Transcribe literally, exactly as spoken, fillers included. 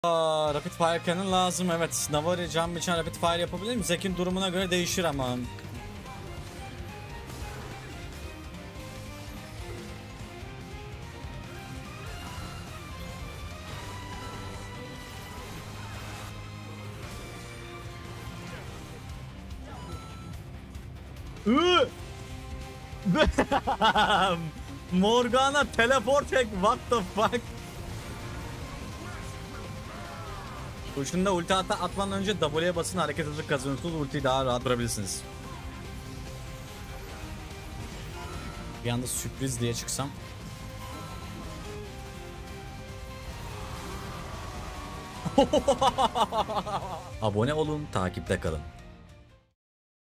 Aa, Rapid Fire Cannon lazım, evet. Navari Can Biçen Rapid Fire yapabilir mi? Zek'in durumuna göre değişir ama. Morgana teleport hack, what the fuck? Kuşunda ulti at atmadan önce W'ye basın, hareket hızı kazanıyorsunuz, ultiyi daha rahat vurabilirsiniz. Bir anda sürpriz diye çıksam. Abone olun, takipte kalın.